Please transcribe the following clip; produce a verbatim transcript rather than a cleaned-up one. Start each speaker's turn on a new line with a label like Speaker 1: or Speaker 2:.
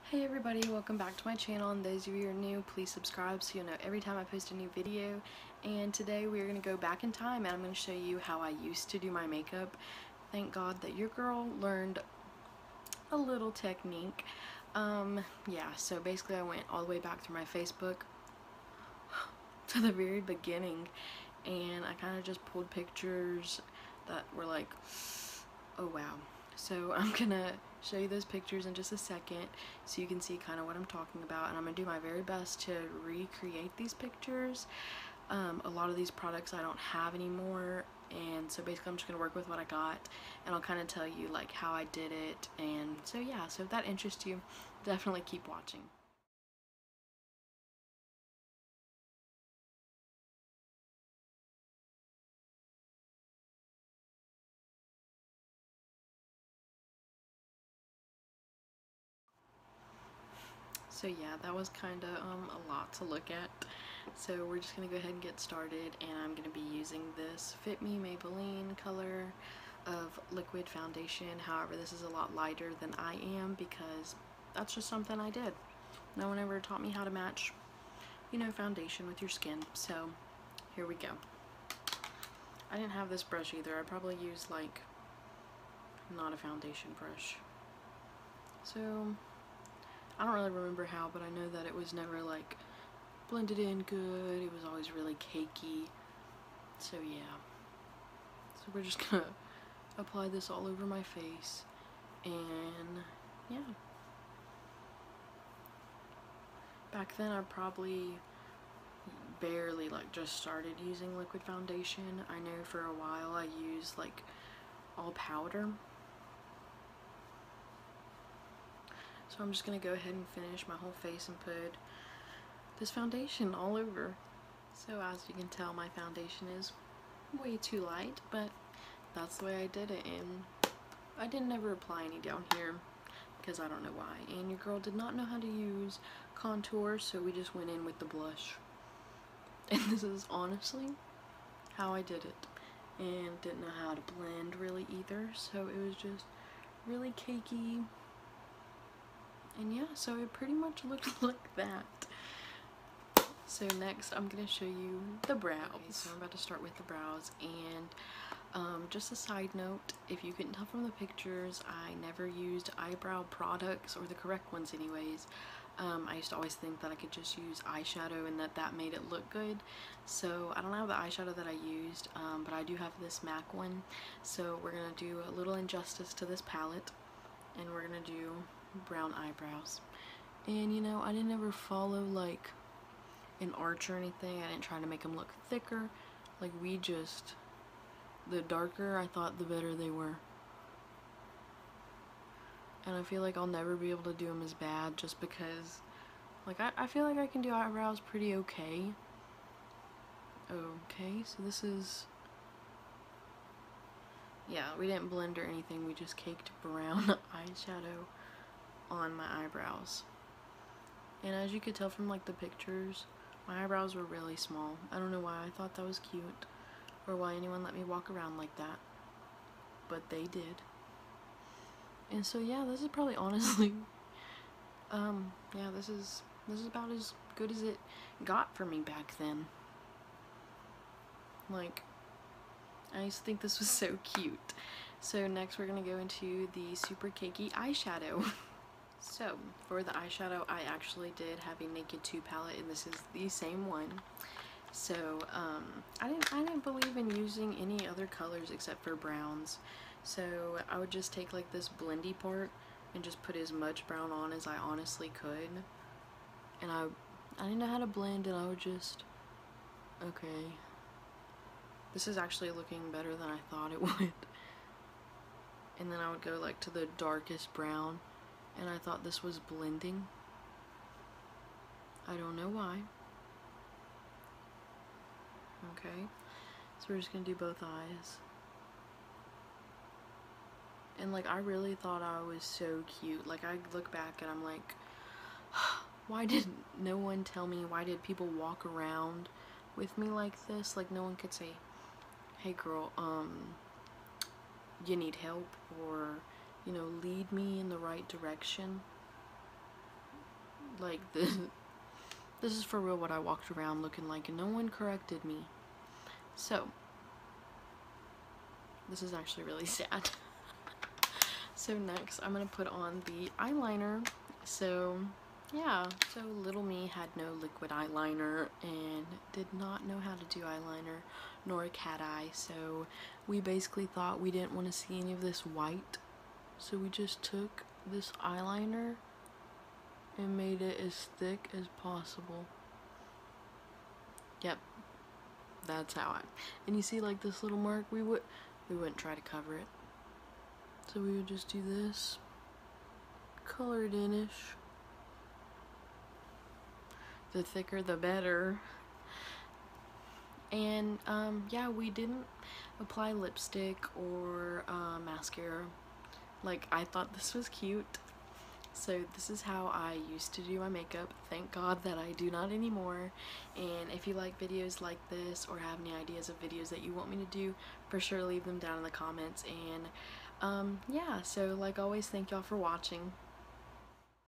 Speaker 1: Hey everybody, welcome back to my channel, and those of you who are new, please subscribe so you'll know every time I post a new video. And today we're going to go back in time and I'm going to show you how I used to do my makeup. Thank God that your girl learned a little technique. Um, yeah, so basically I went all the way back through my Facebook to the very beginning and I kind of just pulled pictures that were like, oh wow. So I'm gonna show you those pictures in just a second so you can see kind of what I'm talking about, and I'm gonna do my very best to recreate these pictures. Um, a lot of these products I don't have anymore, and so basically I'm just gonna work with what I got, and I'll kind of tell you like how I did it. And so yeah, so if that interests you, definitely keep watching. So yeah, that was kind of um, a lot to look at. So we're just going to go ahead and get started, and I'm going to be using this Fit Me Maybelline color of liquid foundation. However, this is a lot lighter than I am because that's just something I did. No one ever taught me how to match, you know, foundation with your skin. So here we go. I didn't have this brush either. I probably used like not a foundation brush. So I don't really remember how, but I know that it was never like blended in good. It was always really cakey. So yeah. So we're just gonna apply this all over my face, and yeah. Back then I probably barely like just started using liquid foundation. I know for a while I used like all powder. So I'm just gonna go ahead and finish my whole face and put this foundation all over. So as you can tell, my foundation is way too light, but that's the way I did it, and I didn't ever apply any down here because I don't know why. And your girl did not know how to use contour, so we just went in with the blush. And this is honestly how I did it, and didn't know how to blend really either, so it was just really cakey. And yeah, so it pretty much looked like that. So next I'm going to show you the brows. Okay, so I'm about to start with the brows, and um, just a side note, if you couldn't tell from the pictures, I never used eyebrow products, or the correct ones anyways. Um, I used to always think that I could just use eyeshadow and that that made it look good. So I don't have the eyeshadow that I used, um, but I do have this MAC one. So we're going to do a little injustice to this palette, and we're going to do brown eyebrows. And you know, I didn't ever follow like an arch or anything. I didn't try to make them look thicker. Like, we just, the darker I thought, the better they were. And I feel like I'll never be able to do them as bad, just because, like, I, I feel like I can do eyebrows pretty okay. Okay, so this is, yeah, we didn't blend or anything, we just caked brown eyeshadow on my eyebrows. And as you could tell from like the pictures, my eyebrows were really small. I don't know why I thought that was cute, or why anyone let me walk around like that, but they did. And so yeah, this is probably honestly, um, yeah, this is, this is about as good as it got for me back then. Like, I used to think this was so cute. So next we're gonna go into the super cakey eyeshadow. So for the eyeshadow, I actually did have a Naked two palette, and this is the same one. So um, I didn't I didn't believe in using any other colors except for browns. So I would just take like this blendy part and just put as much brown on as I honestly could. And I I didn't know how to blend, and I would just, okay, this is actually looking better than I thought it would. And then I would go like to the darkest brown, and I thought this was blending. I don't know why. Okay, so we're just gonna do both eyes. And like, I really thought I was so cute. Like, I look back and I'm like, why did no one tell me? Why did people walk around with me like this? Like, no one could say, hey girl, um, you need help, or, you know, lead me in the right direction. Like, this, this is for real what I walked around looking like, and no one corrected me. So, this is actually really sad. So next, I'm going to put on the eyeliner. So, yeah, so little me had no liquid eyeliner and did not know how to do eyeliner, nor a cat eye, so we basically thought we didn't want to see any of this white, so we just took this eyeliner and made it as thick as possible. Yep, that's how I, and you see like this little mark, we would, we wouldn't try to cover it, so we would just do this, color it in-ish. The thicker the better. And um, yeah, we didn't apply lipstick or uh, mascara. Like, I thought this was cute, so this is how I used to do my makeup. Thank God that I do not anymore. And if you like videos like this or have any ideas of videos that you want me to do, for sure leave them down in the comments. And um, yeah, so like always, thank y'all for watching.